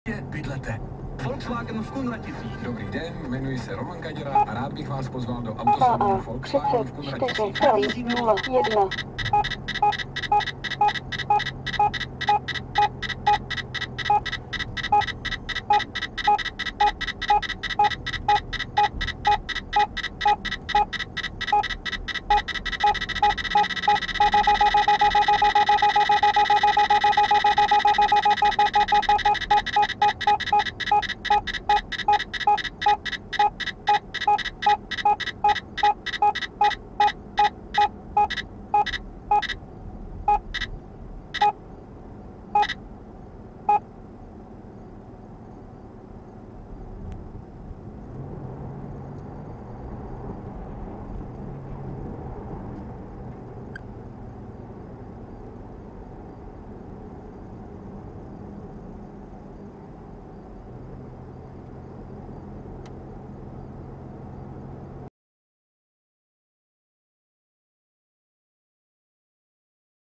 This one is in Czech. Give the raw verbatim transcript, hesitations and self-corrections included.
bydlete. Volkswagen v Kunraticích. Dobrý den, jmenuji se Roman Kaděra a rád bych vás pozval do autosalonu Volkswagen v Kunraticích. čtyři nula jedna.